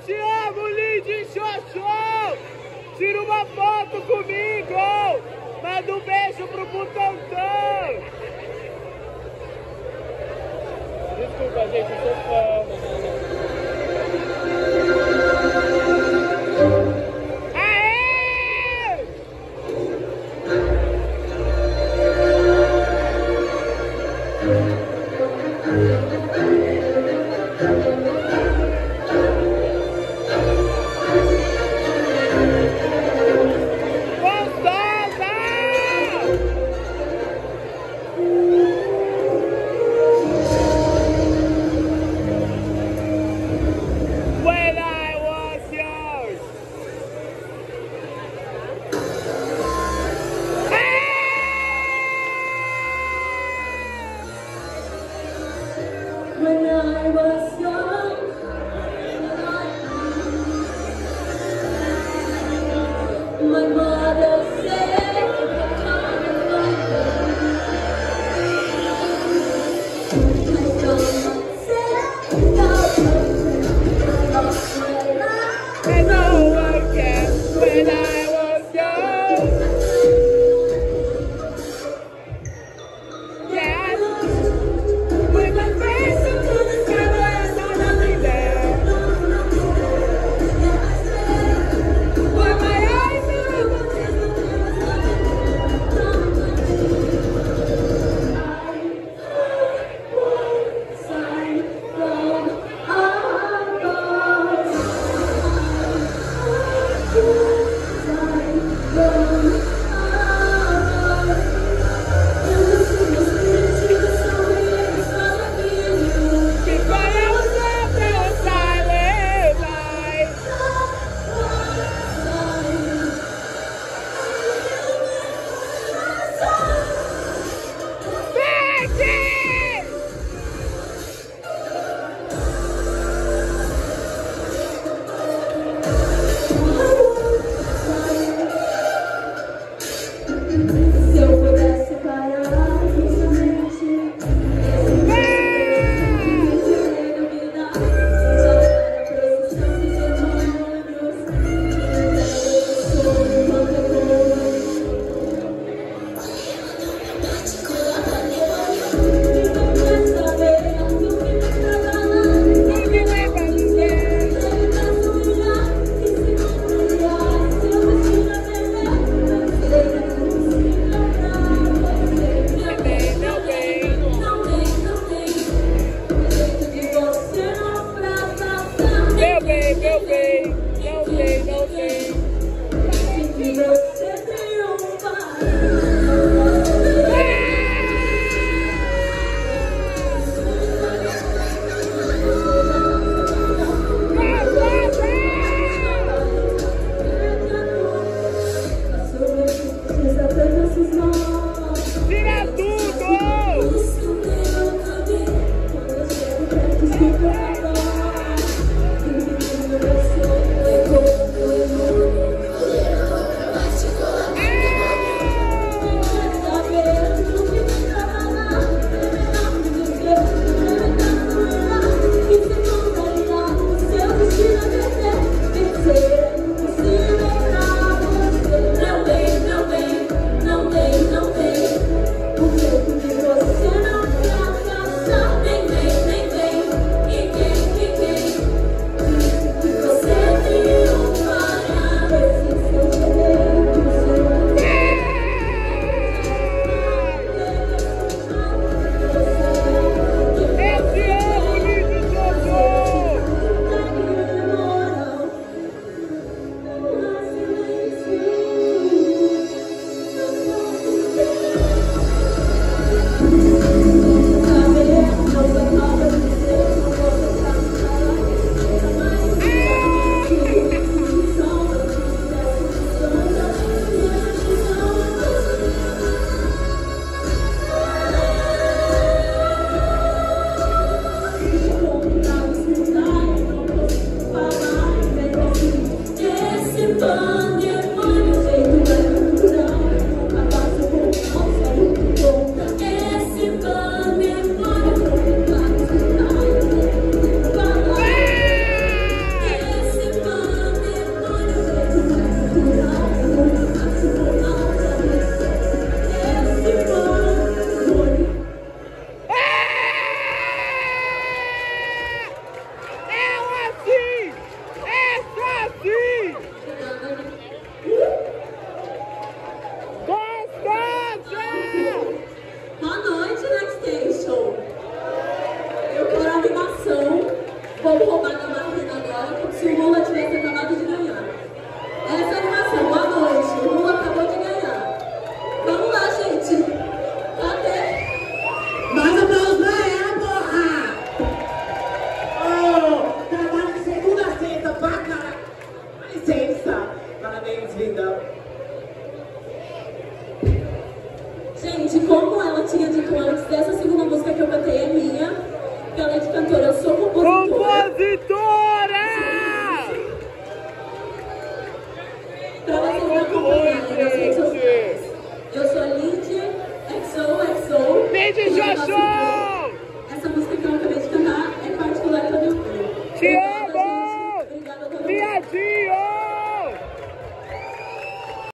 te amo, Lindy Xoxô! Tira uma foto comigo! Manda um beijo pro Butantã! Desculpa, gente, eu sou fã. When I was young, my mother said, come and find me. I don't say, I lost my life. And no one cared when I was young. Yes, with my face into the sky, there's nothing there. With my eyes in the Porque você não quer abraçar, nem vem, nem vem, e Compositora! Pra vocês me acompanharem nas redes sociais. Eu sou a Lindy XOXO. Lindy Xoxô! Essa música que eu acabei de cantar é particular do meu filho. Te amo!